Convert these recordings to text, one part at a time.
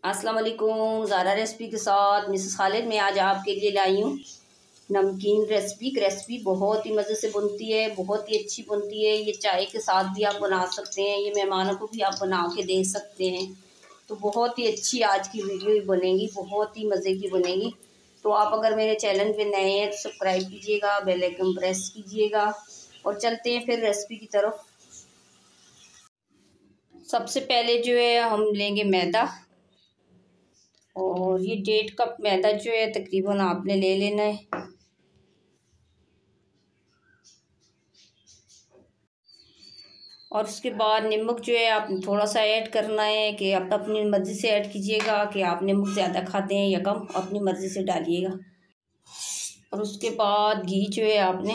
अस्सलाम वालेकुम। ज़ारा रेसिपी के साथ मिसेस खालिद में आज आपके लिए लाई हूँ नमकीन रेसिपी बहुत ही मज़े से बनती है, बहुत ही अच्छी बनती है। ये चाय के साथ भी आप बना सकते हैं, ये मेहमानों को भी आप बना के दे सकते हैं। तो बहुत ही अच्छी आज की वीडियो बनेगी, बहुत ही मज़े की बनेगी। तो आप अगर मेरे चैनल पे नए हैं तो सब्सक्राइब कीजिएगा, बेल आइकन प्रेस कीजिएगा और चलते हैं फिर रेसिपी की तरफ। सबसे पहले जो है हम लेंगे मैदा, और ये 1.5 कप मैदा जो है तकरीबन आपने ले लेना है। और उसके बाद नमक जो है आप थोड़ा सा ऐड करना है कि आप अपनी मर्ज़ी से ऐड कीजिएगा कि आप नमक ज़्यादा खाते हैं या कम, अपनी मर्ज़ी से डालिएगा। और उसके बाद घी जो है आपने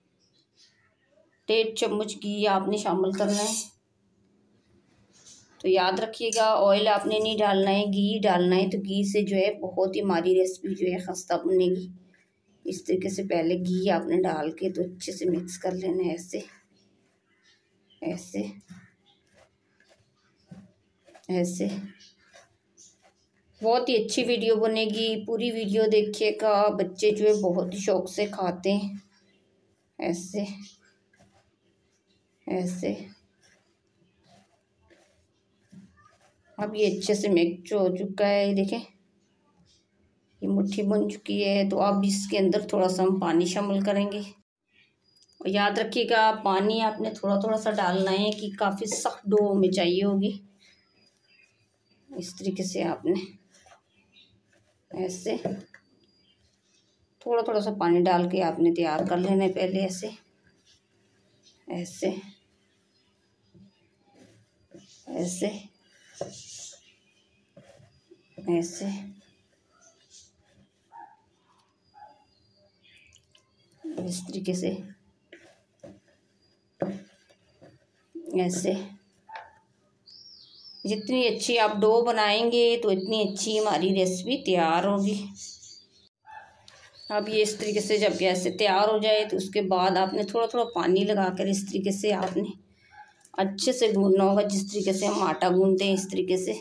1.5 चम्मच घी आपने शामिल करना है। तो याद रखिएगा ऑयल आपने नहीं डालना है, घी डालना है। तो घी से जो है बहुत ही हमारी रेसिपी जो है खस्ता बनेगी। इस तरीके से पहले घी आपने डाल के तो अच्छे से मिक्स कर लेना है, ऐसे ऐसे ऐसे। बहुत ही अच्छी वीडियो बनेगी, पूरी वीडियो देखिएगा। बच्चे जो है बहुत ही शौक से खाते हैं, ऐसे ऐसे। अब ये अच्छे से मिक्स हो चुका है, ये देखें ये मुट्ठी बन चुकी है। तो अब इसके अंदर थोड़ा सा हम पानी शामिल करेंगे। और याद रखिएगा पानी आपने थोड़ा थोड़ा सा डालना है कि काफ़ी सख्त डो हमें चाहिए होगी। इस तरीके से आपने ऐसे थोड़ा थोड़ा सा पानी डाल के आपने तैयार कर लेना है पहले, ऐसे ऐसे ऐसे ऐसे इस तरीके से ऐसे। जितनी अच्छी आप डो बनाएंगे तो इतनी अच्छी हमारी रेसिपी तैयार होगी। अब ये इस तरीके से जब ऐसे तैयार हो जाए तो उसके बाद आपने थोड़ा थोड़ा पानी लगाकर इस तरीके से आपने अच्छे से गूंदना होगा, जिस तरीके से हम आटा गूंदते हैं इस तरीके से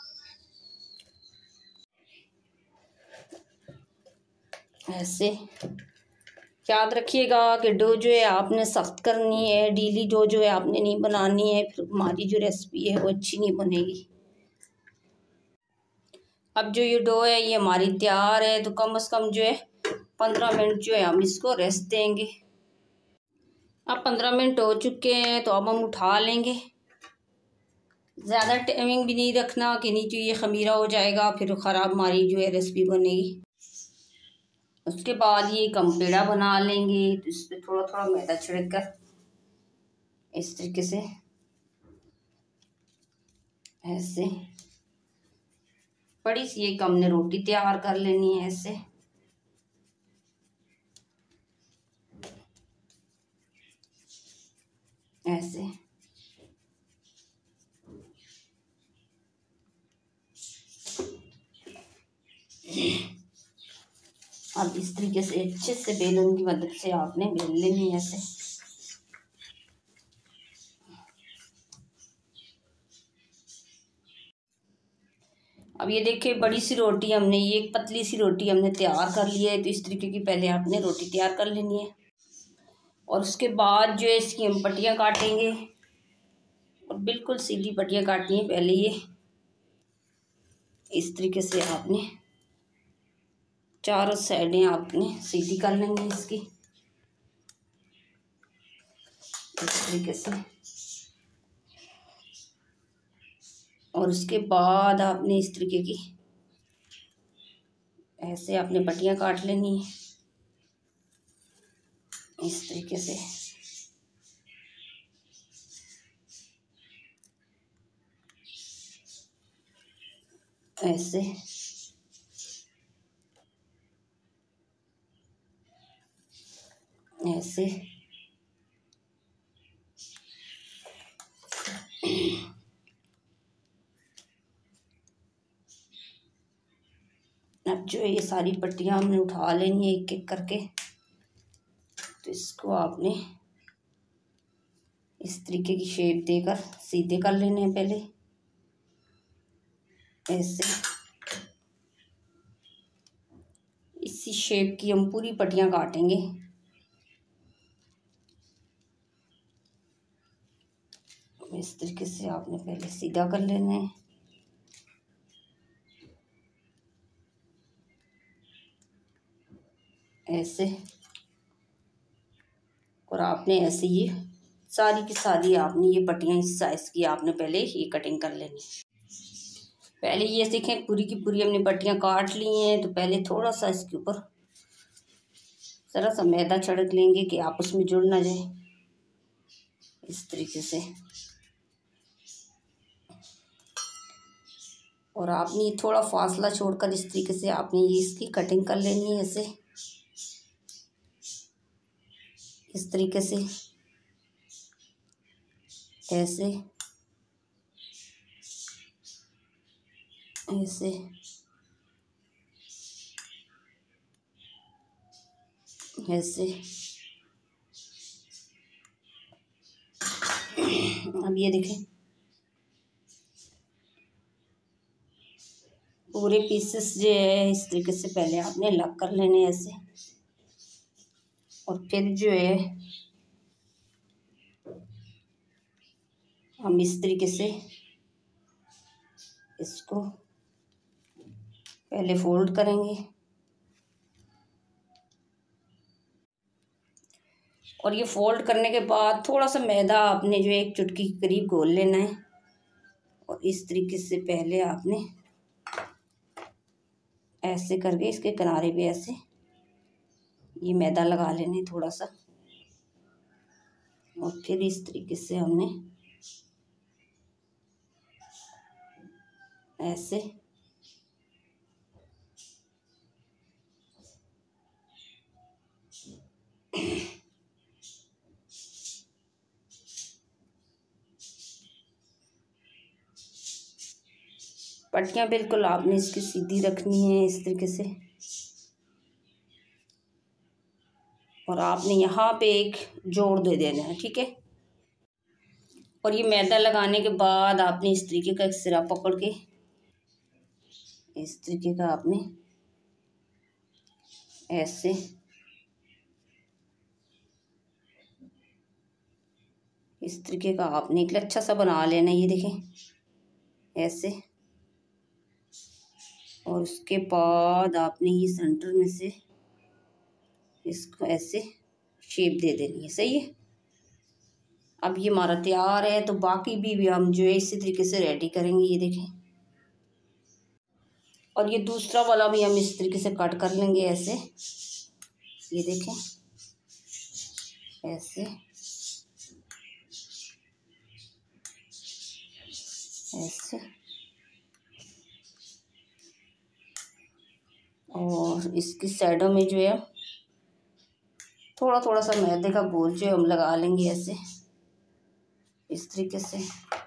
ऐसे। याद रखिएगा कि डो जो है आपने सख्त करनी है, ढीली डो जो है आपने नहीं बनानी है, फिर हमारी जो रेसिपी है वो अच्छी नहीं बनेगी। अब जो ये डो है ये हमारी तैयार है। तो कम से कम जो है 15 मिनट जो है हम इसको रेस्ट देंगे। अब 15 मिनट हो चुके हैं तो अब हम उठा लेंगे। ज़्यादा टाइमिंग भी नहीं रखना कि नहीं तो ये खमीरा हो जाएगा, फिर ख़राब हमारी जो है रेसिपी बनेगी। उसके बाद ये कम पेड़ा बना लेंगे। तो इस पर थोड़ा थोड़ा मैदा छिड़क कर इस तरीके से ऐसे बड़ी सी एक हमने रोटी तैयार कर लेनी है, ऐसे ऐसे। अब इस तरीके से अच्छे से बेलन की मदद से आपने बेल लेनी है, ऐसे अब ये देखिए बड़ी सी रोटी हमने, ये एक पतली सी रोटी हमने तैयार कर ली है। तो इस तरीके की पहले आपने रोटी तैयार कर लेनी है। और उसके बाद जो है इसकी हम पट्टियाँ काटेंगे, और बिल्कुल सीधी पट्टियाँ काटनी है। पहले ये इस तरीके से आपने चारों साइडें आपने सीधी कर लेंगे इसकी, इस तरीके से। और उसके बाद आपने इस तरीके की ऐसे आपने पट्टियाँ काट लेनी है, इस तरीके से ऐसे ऐसे। अब जो है ये सारी पट्टियाँ हमने उठा लेनी है एक एक करके। तो इसको आपने इस तरीके की शेप देकर सीधे कर लेने हैं पहले, ऐसे इसी शेप की हम पूरी पट्टियाँ काटेंगे। इस तरीके से आपने पहले सीधा कर लेना है। ऐसे, और आपने ऐसे ये सारी की सारी आपने ये पट्टियाँ इस साइज़ की आपने पहले ये कटिंग कर लेनी। पहले ये देखें पूरी की पूरी हमने पट्टियाँ काट ली हैं, तो पहले थोड़ा सा इसके ऊपर ज़रा सा मैदा छिड़क लेंगे कि आपस में जुड़ ना जाए। इस तरीके से, और आपने ये थोड़ा फासला छोड़कर इस तरीके से आपने ये इसकी कटिंग कर लेनी है। ऐसे इस तरीके से, ऐसे ऐसे ऐसे। अब ये देखें पूरे पीसेस जो है इस तरीके से पहले आपने अलग कर लेने ऐसे, और फिर जो है हम इस तरीके से इसको पहले फोल्ड करेंगे, और ये फोल्ड करने के बाद थोड़ा सा मैदा आपने जो है एक चुटकी के करीब घोल लेना है, और इस तरीके से पहले आपने ऐसे करके इसके किनारे पे ऐसे ये मैदा लगा लेने थोड़ा सा, और फिर इस तरीके से हमने ऐसे पट्टियाँ बिल्कुल आपने इसकी सीधी रखनी है इस तरीके से, और आपने यहाँ पे एक जोड़ दे देना है। ठीक है, और ये मैदा लगाने के बाद आपने इस तरीके का एक सिरा पकड़ के इस तरीके का आपने ऐसे इस तरीके का आपने एक अच्छा सा बना लेना। ये देखें ऐसे, और उसके बाद आपने ये सेंटर में से इसको ऐसे शेप दे देनी है। सही है, अब ये हमारा तैयार है। तो बाकी भी हम जो है इसी तरीके से रेडी करेंगे। ये देखें, और ये दूसरा वाला भी हम इस तरीके से कट कर लेंगे ऐसे। ये देखें ऐसे ऐसे, और इसकी साइडों में जो है थोड़ा थोड़ा सा मैदे का घोल जो है हम लगा लेंगे ऐसे इस तरीके से,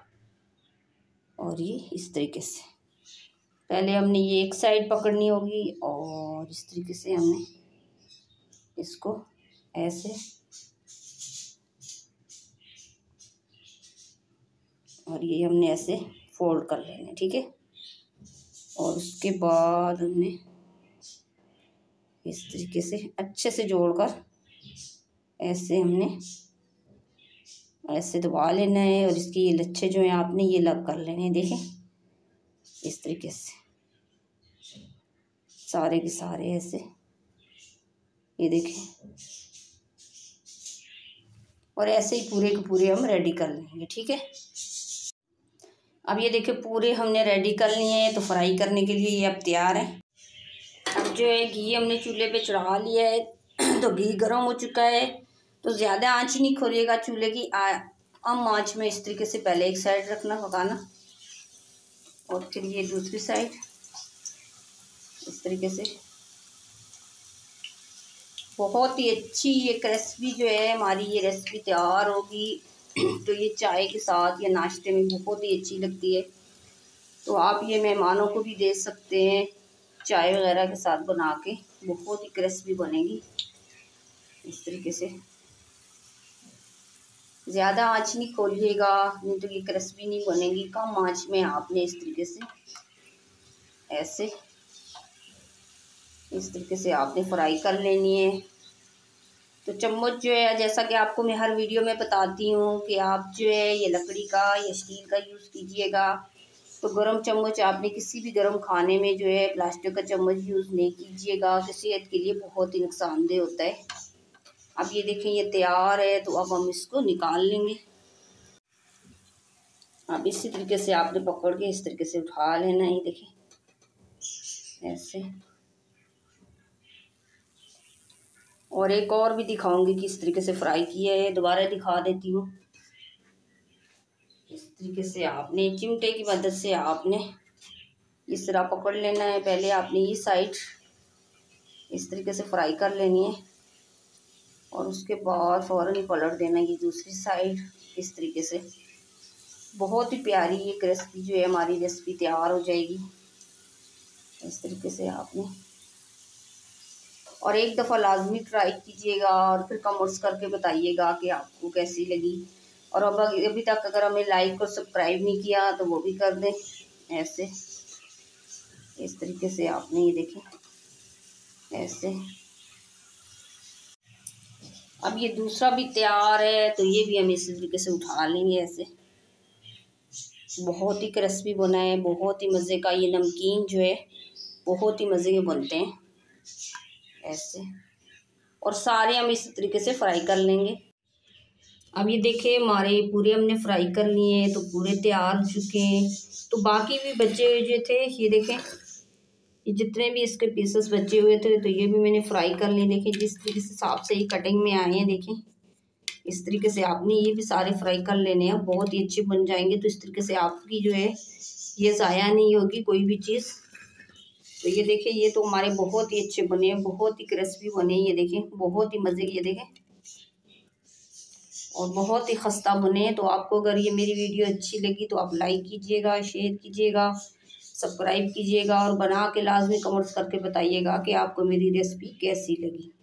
और ये इस तरीके से पहले हमने ये एक साइड पकड़नी होगी, और इस तरीके से हमने इसको ऐसे, और ये हमने ऐसे फोल्ड कर लेना। ठीक है, और उसके बाद हमने इस तरीके से अच्छे से जोड़कर ऐसे हमने ऐसे दबा लेना है, और इसके ये लच्छे जो हैं आपने ये लग कर लेने हैं। देखें इस तरीके से सारे के सारे ऐसे, ये देखें, और ऐसे ही पूरे के पूरे हम रेडी कर लेंगे। ठीक है, अब ये देखिए पूरे हमने रेडी कर लिए हैं, तो फ्राई करने के लिए ये अब तैयार है। अब जो है घी हमने चूल्हे पे चढ़ा लिया है तो घी गर्म हो चुका है, तो ज़्यादा आंच नहीं खोलिएगा चूल्हे की। कम आंच में इस तरीके से पहले एक साइड रखना पकाना, और फिर ये दूसरी साइड इस तरीके से। बहुत ही अच्छी ये क्रिस्पी जो है हमारी ये रेसिपी तैयार होगी तो ये चाय के साथ या नाश्ते में बहुत ही अच्छी लगती है। तो आप ये मेहमानों को भी दे सकते हैं चाय वगैरह के साथ बना के, बहुत ही क्रिस्पी बनेगी इस तरीके से। ज़्यादा आंच नहीं खोलिएगा, नहीं तो ये क्रिस्पी नहीं बनेगी। कम आंच में आपने इस तरीके से ऐसे इस तरीके से आपने फ्राई कर लेनी है। तो चम्मच जो है, जैसा कि आपको मैं हर वीडियो में बताती हूँ कि आप जो है ये लकड़ी का या स्टील का यूज़ कीजिएगा। तो गरम चम्मच आपने किसी भी गरम खाने में जो है प्लास्टिक का चम्मच यूज़ नहीं कीजिएगा, तो सेहत के लिए बहुत ही नुकसानदेह होता है। अब ये देखें ये तैयार है, तो अब हम इसको निकाल लेंगे। अब इसी तरीके से आपने पकड़ के इस तरीके से उठा लेना, ये देखें ऐसे। और एक और भी दिखाऊंगी कि इस तरीके से फ्राई किया है, दोबारा दिखा देती हूँ। इस तरीके से आपने चिमटे की मदद से आपने इस तरह पकड़ लेना है। पहले आपने ये साइड इस तरीके से फ्राई कर लेनी है और उसके बाद फ़ौरन ही पलट देना है ये दूसरी साइड इस तरीके से। बहुत ही प्यारी ये क्रिस्पी जो है हमारी रेसिपी तैयार हो जाएगी इस तरीके से आपने। और एक दफ़ा लाजमी ट्राई कीजिएगा और फिर कमेंट्स करके बताइएगा कि आपको कैसी लगी। और अब अभी तक अगर हमें लाइक और सब्सक्राइब नहीं किया तो वो भी कर दें ऐसे। इस तरीके से आपने ये देखें ऐसे। अब ये दूसरा भी तैयार है, तो ये भी हम इसी तरीके से उठा लेंगे ऐसे। बहुत ही क्रिस्पी बना है, बहुत ही मज़े का। ये नमकीन जो है बहुत ही मज़े के बनते हैं ऐसे। और सारे हम इसी तरीके से फ्राई कर लेंगे। अब ये देखें हमारे पूरे हमने फ्राई कर लिए हैं, तो पूरे तैयार हो चुके हैं। तो बाकी भी बचे हुए जो थे, ये देखें ये जितने भी इसके पीसेस बचे हुए थे, तो ये भी मैंने फ्राई कर लिए। देखें जिस तरीके से साफ से ही कटिंग में आए हैं, देखें इस तरीके से आपने ये भी सारे फ्राई कर लेने हैं, बहुत ही अच्छे बन जाएंगे। तो इस तरीके से आपकी जो है ये ज़ाया नहीं होगी कोई भी चीज़। तो ये देखें ये तो हमारे बहुत ही अच्छे बने हैं, बहुत ही क्रिस्पी बने हैं। ये देखें बहुत ही मज़े के, ये देखें और बहुत ही खस्ता बने हैं। तो आपको अगर ये मेरी वीडियो अच्छी लगी तो आप लाइक कीजिएगा, शेयर कीजिएगा, सब्सक्राइब कीजिएगा और बना के लाजमी कमेंट्स करके बताइएगा कि आपको मेरी रेसिपी कैसी लगी।